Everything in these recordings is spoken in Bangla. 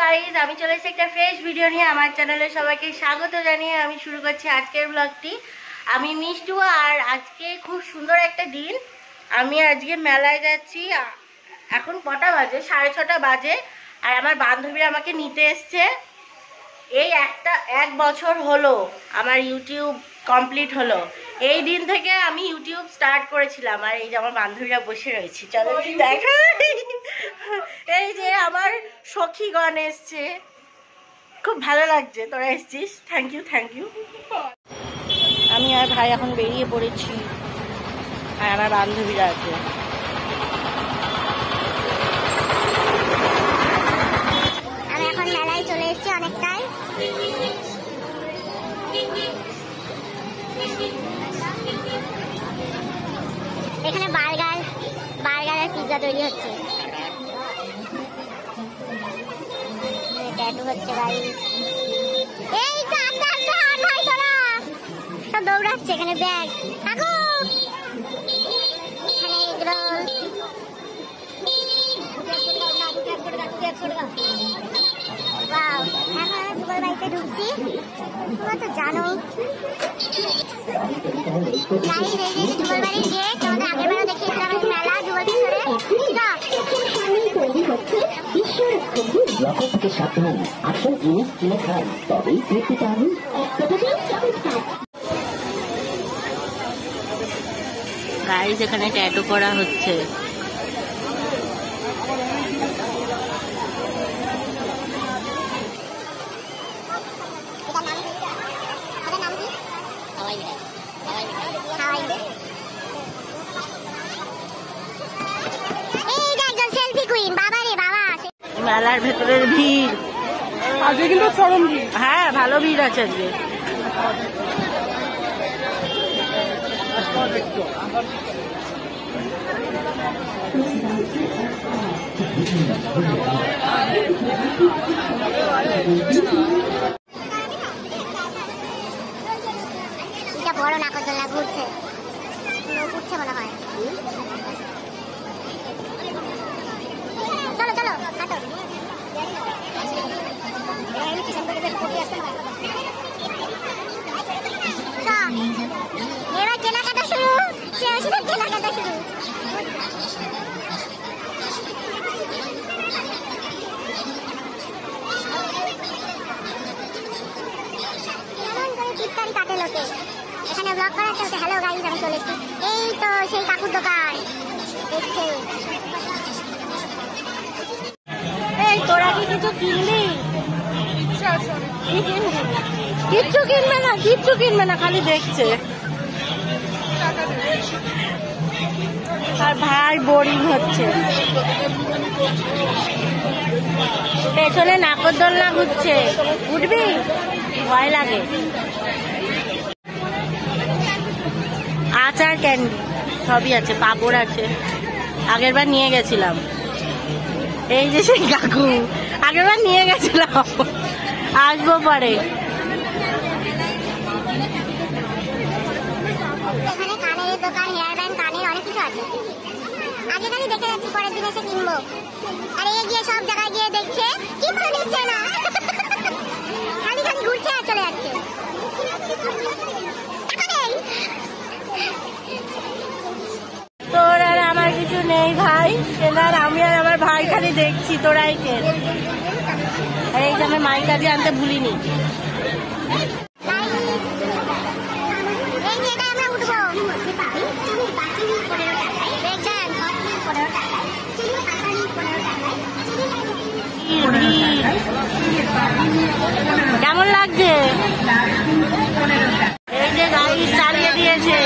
গাইস, আমি চলে এসেছি একটা ফ্রেশ ভিডিও নিয়ে। আমার চ্যানেলে সবাইকে স্বাগত জানিয়ে আমি শুরু করছি আজকের ব্লগটি। আমি মিষ্টু, আর আজকে খুব সুন্দর একটা দিন। আমি আজকে মেলায় যাচ্ছি। এখন কটা বাজে? 6:30 বাজে। আর আমার বান্ধবীরা আমাকে নিতে এসছে। এই এক বছর হলো আমার ইউটিউব কমপ্লিট হলো। এই দিন থেকে আমি ইউটিউব স্টার্ট করেছিলাম। আর এই যে আমার বান্ধবীরা বসে রয়েছে, চলো দেখা। এই যে আমার সখীগণ এসছে, খুব ভালো লাগছে তোরা এসছিস। Thank you. আমি আর ভাই এখন বেরিয়ে পড়েছি, আর আমার বান্ধবীরা আছে। আমি এখন মেলায় চলে এসেছি অনেকটাই। এখানে বার্গার আর পিৎজা তৈরি হচ্ছে। ট্যাটু হচ্ছে গাইস। এই তো আস্তে আস্তে হাঁট ভাই, তোরা সব দৌড়াচ্ছে। এখানে ব্যাগ আগো, এখানে এগরোল। ওয়াও, এখন আমি যুগল বাড়িতে ঢুকছি। তোমরা তো জানো গাইস, এই যে যুগল বাড়ির গেট। তোমাদের আগের বারও দেখিয়েছিলাম এই মেলা যুগল কিশোরে। গাইস, এখানে ট্যাটু করা হচ্ছে। মেলার ভেতরের ভিড় আজকে কিন্তু চরম ভিড়। হ্যাঁ, ভালো ভিড় আছে আজকে। বড় নাকরদোলনা ঘুরছে মনে হয়। চলো চলো হাঁটো। এবার কেনাকাটা শুরু, কেনাকাটা শুরু। টিপটারি কাটে লোকে। এখানে ব্লগ করা চলছে। হ্যালো গাইস, আমি চলে এসেছি। এই তো সেই কাকুর দোকান দেখছে। এই তোরা কি কিছু কিনবি? কিচ্ছু কিনবে না, খালি দেখছে। আর ভাই বোরিং হচ্ছে। পেছনে নাকরদোলনা ঘুরছে, উঠবি? ভয় লাগে। আচার ক্যান্ডি সবই আছে, পাপড় আছে। আগের বার নিয়ে গেছিলাম। এই যে সেই কাকু, আগের বার নিয়ে গেছিলাম, আসবো পরে। এখানে কানের দোকান, হেয়ার ব্যান্ড, কানের অনেক কিছু আছে। আগে খালি দেখে যাচ্ছি, পরের দিন এসে কিনবো। আর এই গিয়ে সব জায়গায় গিয়ে দেখছে, কিন্তু দেখছে না, খালি ঘুরছে আর চলে যাচ্ছে। তোর আর আমার কিছু নেই ভাই, কেনার। আমি আর আমার ভাই খালি দেখছি, তোরাই কেন। আর এই যে আমি মাইকা দিয়ে আনতে ভুলিনি। কেমন লাগছে? এই যে গাড়ি চালিয়ে দিয়েছে।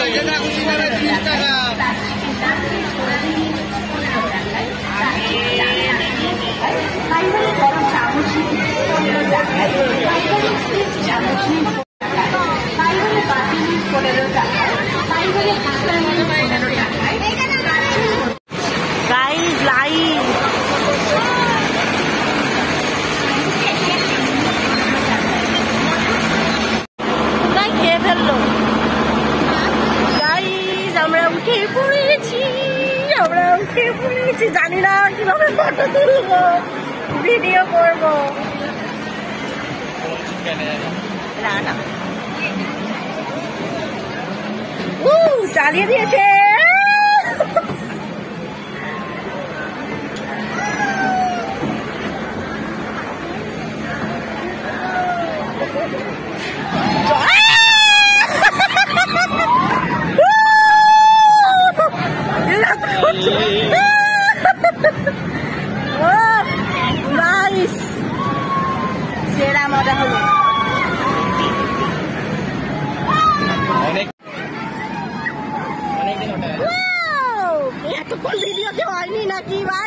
গাইস লাইভ খেয়ে ফেললো। গাইস, আমরা উঠে পড়েছি। জানি না কিভাবে ফটো তুলবো, ভিডিও করবো। রানা চালিয়ে দিয়েছে। সেরা মজা হলো। এতক্ষণ ভিডিওতে হয়নি নাকি ভাই?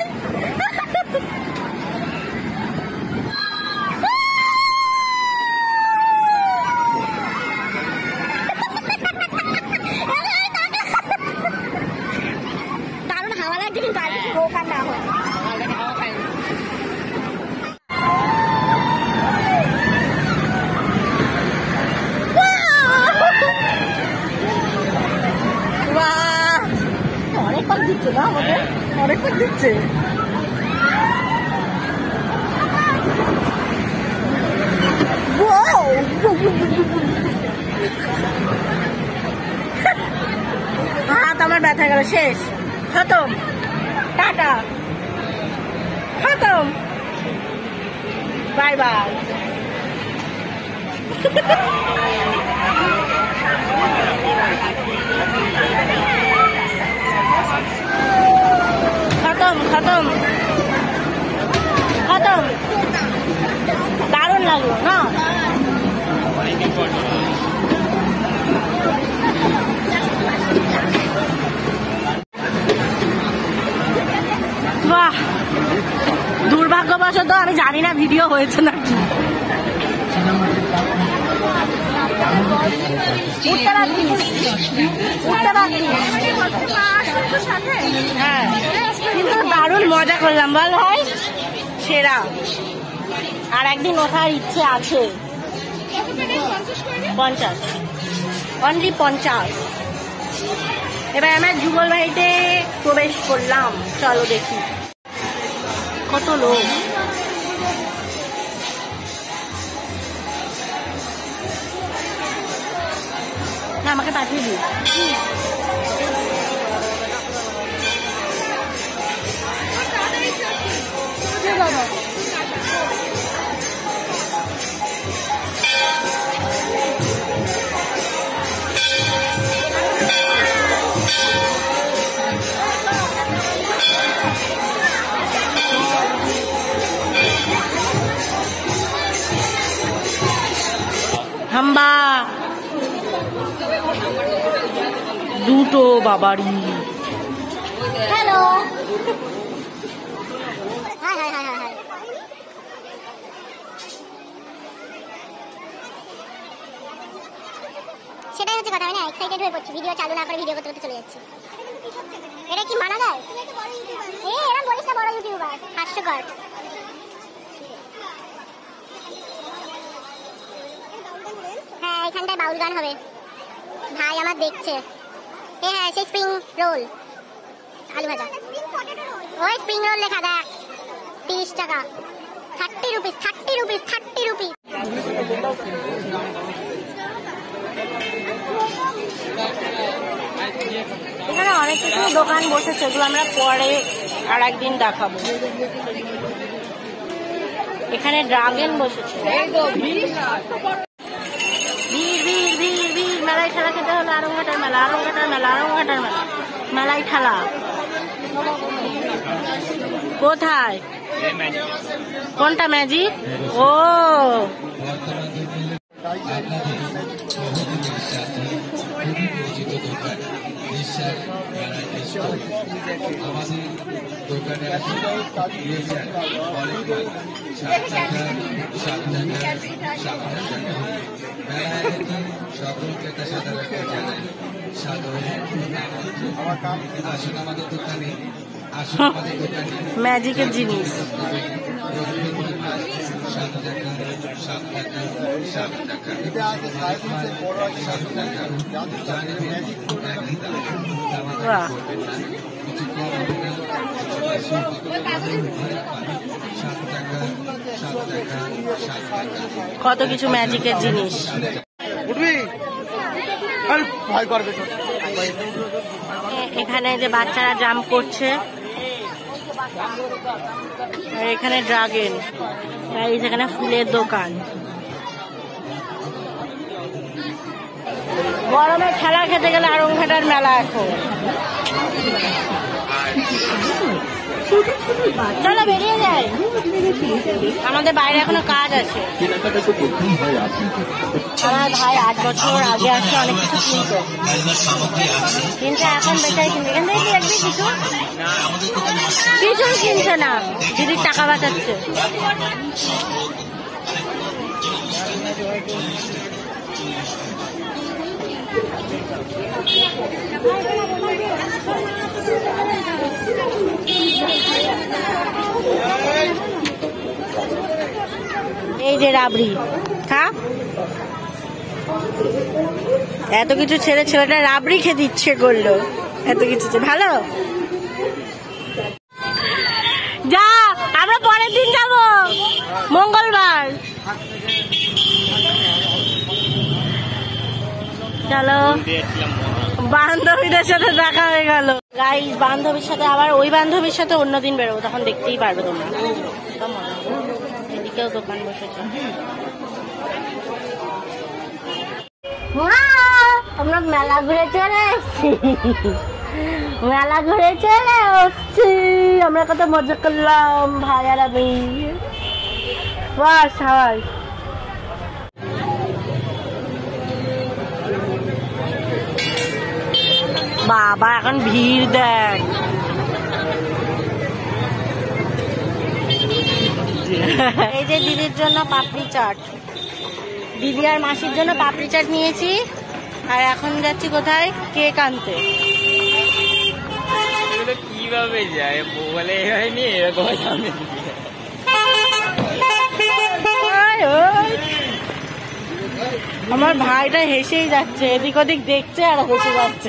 দারুণ হাওয়া লাগছে কিন্তু আর কিছু হোক আর না হোক। অনেকবার দিচ্ছে না আমাদের, অনেকবার দিচ্ছে। হাত আমার ব্যথা গেল, শেষ, খতম, টাটা, খতম, বাই বাই। খতম খতম খতম। দারুণ লাগলো না? বাহ, দুর্ভাগ্যবশত আমি জানি না ভিডিও হয়েছে নাকি। হ্যাঁ, কিন্তু দারুণ মজা করলাম বল ভাই, সেরা। আর একদিন ওঠার ইচ্ছে আছে। 50, অনলি 50। এবার আমরা যুগল বাড়িতে প্রবেশ করলাম, চলো দেখি কত লোক। না, আমাকে পাঠিয়ে দিই। হাম্বা দুটো বাবারি। Hello, hi hi hi hi. সেটাই হচ্ছে কথা, আমি না এক্সাইটেড হয়ে পড়ছি, ভিডিও চালু না করে ভিডিও করতে করতে চলে যাচ্ছি। এটা কি মানা যায়? এরা বলিস না, বড় ইউটিউবার, হাস্যকর। হ্যাঁ, এখানটায় বাউল গান হবে, ভাই আমার দেখছে। হ্যাঁ, সেই স্প্রিং রোল, আলু ভাজা, ওই স্প্রিং রোল লেখা দেখ, 30 টাকা, 30 রুপিস, 30 রুপিস, 30 রুপিস। এখানে অনেক কিছু দোকান বসেছে, এগুলো আমরা পরে আর একদিন দেখাবো। এখানে ড্রাগন বসেছে, মেলায় ঠেলা খেতে হলো। আরংঘাটার মেলা, আরংঘাটার মেলা, আরংঘাটার মেলা, মেলায় ঠেলা। কোথায়? কোনটা ম্যাজিক? ও ম্যাজিকের জিনিস। কত কিছু ম্যাজিকের জিনিস। এখানে যে বাচ্চারা জাম্প করছে, আর এখানে ড্রাগন, এখানে ফুলের দোকান। গরমে খেলা খেতে গেলে আরংঘাটার মেলা এখন। চলো বেরিয়ে যাই, আমাদের বাইরে এখনো কাজ আছে। আমার ভাই 8 বছর আগে আসে অনেক কিছু কিনতো, কিন্তু এখন বেচাই কিনবে। এখান থেকে দেখবি কিছুই কিনছে না, দিদির টাকা বাঁচাচ্ছে। এই যে রাবড়ি খা, এত কিছু ছেড়ে ছেলেটা রাবড়ি খেতে ইচ্ছে করলো, এত কিছু ভালো। যা, আমরা পরের দিন যাবো, মঙ্গলবার। চলো, বান্ধবীদের সাথে দেখা হয়ে গেল। গাইস, বান্ধবীর সাথে আবার ওই বান্ধবীর সাথে অন্যদিন বেরোবো, তখন দেখতেই পারবে তোমরা। এদিকেও দোকান বসেছে। আমরা মেলা ঘুরে চলে এসছি, মেলা ঘুরে চলে এসছি। আমরা কত মজা করলাম ভাই আর আমি। বাস হাওয়াই বাবা, এখন ভিড় দেখ। এই যে দিদির জন্য পাপড়ি চাট, দিদি আর মাসির জন্য পাপড়ি চাট নিয়েছি। আর এখন যাচ্ছি কোথায়, কেক আনতে। কিভাবে যায় বলে হয়নি এরকম। আমার ভাইটা হেসেই যাচ্ছে, এদিক ওদিক দেখছে আর হেসে যাচ্ছে।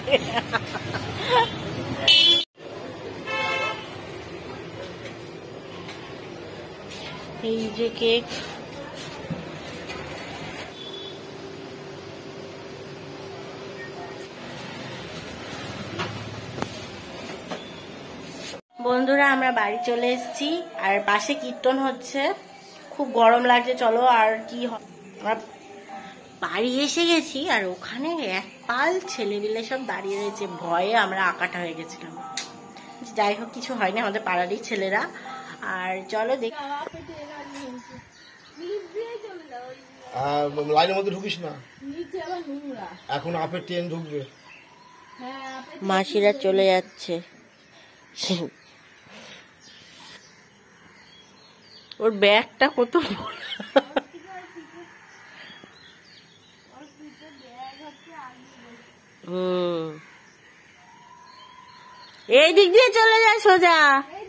এই যে কেক, বন্ধুরা আমরা বাড়ি চলে এসেছি, আর পাশে কীর্তন হচ্ছে, খুব গরম লাগছে। চলো আর কি, আমরা বাড়ি এসে গেছি, আর ওখানে এক পাল ছেলেপিলে সব দাঁড়িয়ে রয়েছে, ভয়ে আমরা আকাটা হয়ে গেছিলাম। যাই হোক, কিছু হয়নি, আমাদের পাড়ারই ছেলেরা। আর চলো দেখ, লাইনের মধ্যে ঢুকিস না, এখন আপের ট্রেন ঢুকবে। মাসিরা চলে যাচ্ছে। ওর ব্যাগটা কত বড়। এই দিক দিয়ে চলে যায় সোজা।